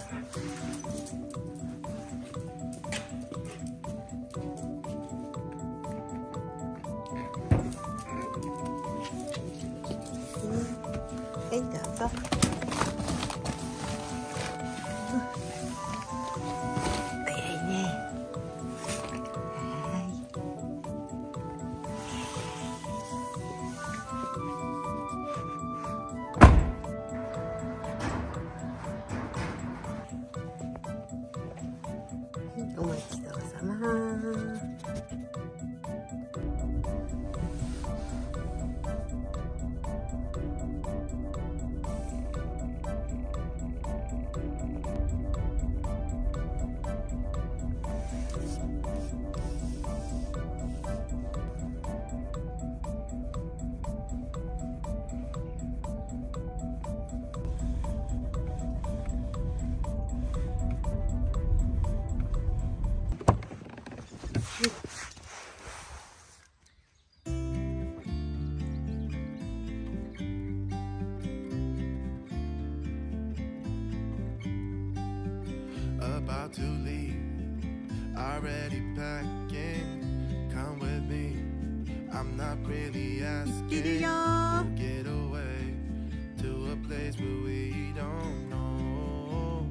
はい、どうぞ。早いね。はい。お待ちどうさま。 About to leave, already packing. Come with me. I'm not really asking. We'll get away to a place where we don't know.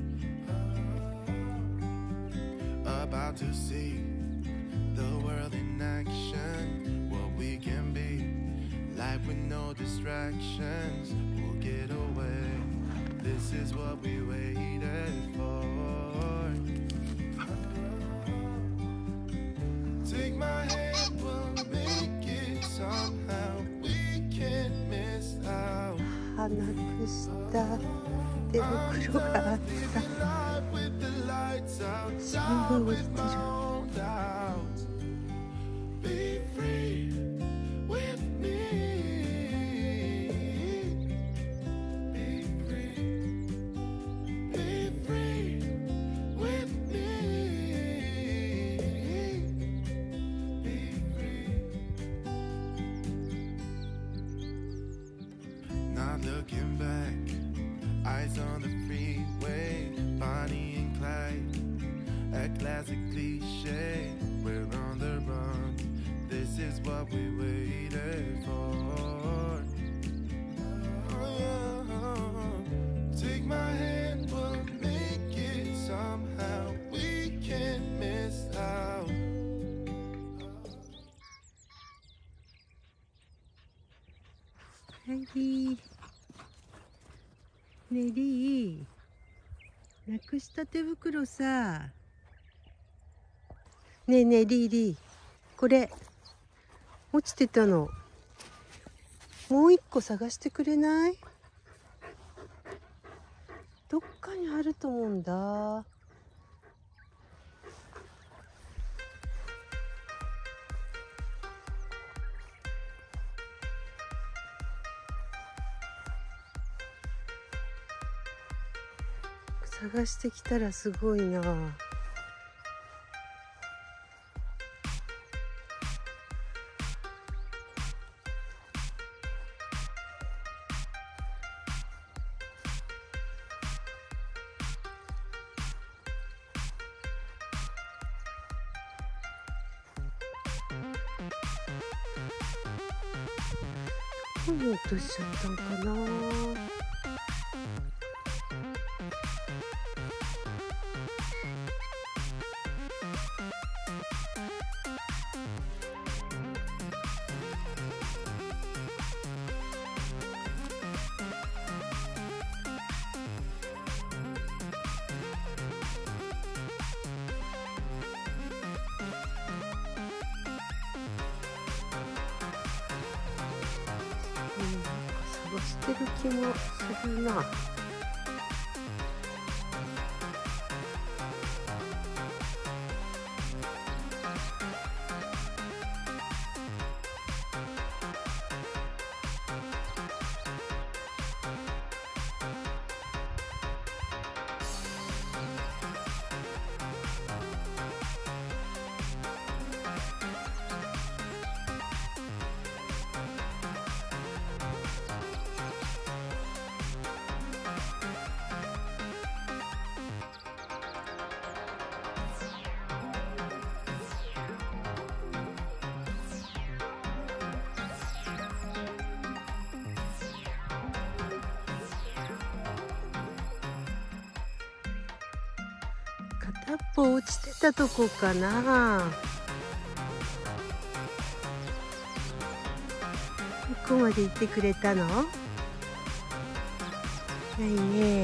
About to see the world in action, what we can be. Life with no distractions. We'll get away. This is what we waited for. Take my hand, we'll make it somehow. We can't miss out. なくした手袋があった。新聞を売ってる。 Be free with me. Be free. Be free with me. Be free. Not looking back, eyes on the freeway, Bonnie and Clyde, a classic cliche. We're on the run. This is what we waited for. Take my hand, we'll make it somehow. We can't miss out. はい、ねえリー、なくした手袋さ。ねえねえリーリー、これ落ちてたの。もう一個探してくれない？どっかにあると思うんだ。探してきたらすごいな。どこに落としちゃったんかな。探してる気もするな。 100歩落ちてたとこかな。ここまで行ってくれたの？ないね。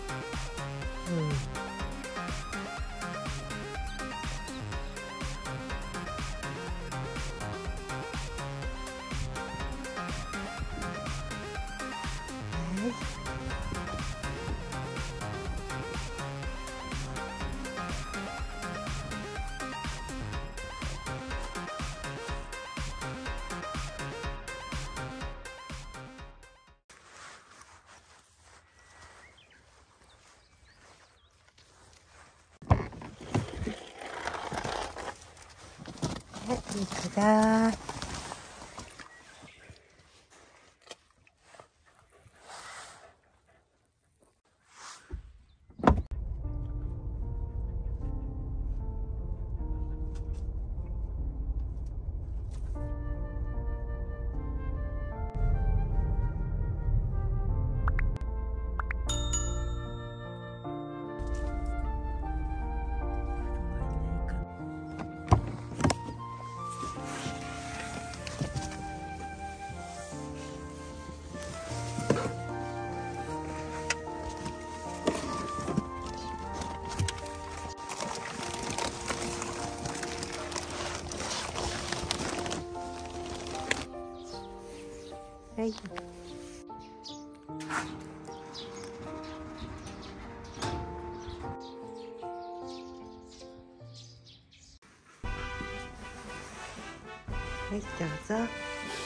いい子だ。はい。はい、どうぞ。